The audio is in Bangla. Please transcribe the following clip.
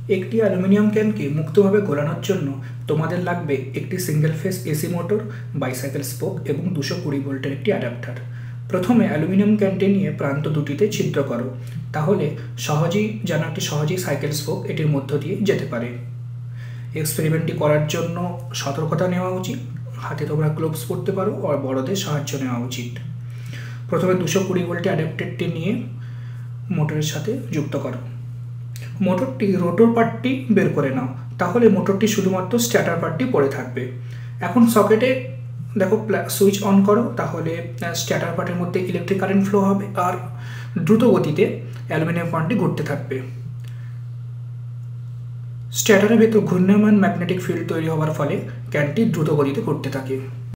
একটি অ্যালুমিনিয়াম ক্যানকে মুক্তভাবে ঘোরানোর জন্য তোমাদের লাগবে একটি single phase AC motor, bicycle spoke এবং 220 ভোল্টের একটি অ্যাডাপ্টার। প্রথমে অ্যালুমিনিয়াম ক্যানটি নিয়ে প্রান্ত দুটিতে ছিদ্র করো, তাহলে সহজেই সাইকেল স্পোক এটির মধ্য দিয়ে যেতে পারে। এক্সপেরিমেন্টটি করার জন্য সতর্কতা নেওয়া উচিত। হাতে তোমরা গ্লোভস পরতে পারো আর বড়দের সাহায্য নেওয়া উচিত। প্রথমে 220 ভোল্টের অ্যাডাপ্টারটি নিয়ে মোটরের সাথে যুক্ত করো। মোটরটি রোটর পার্টটি বের করে নাও, তাহলে মোটরটি শুধুমাত্র স্ট্যাটার পার্টটি পড়ে থাকবে। এখন সকেটে দেখো সুইচ অন করো, তাহলে স্ট্যাটার পার্টের মধ্যে ইলেকট্রিক কারেন্ট ফ্লো হবে আর দ্রুত গতিতে অ্যালুমিনিয়াম ক্যানটি ঘুরতে থাকবে। স্ট্যাটারের ভেতর ঘূর্ণায়মান ম্যাগনেটিক ফিল্ড তৈরি হওয়ার ফলে ক্যানটি দ্রুত গতিতে ঘুরতে থাকে।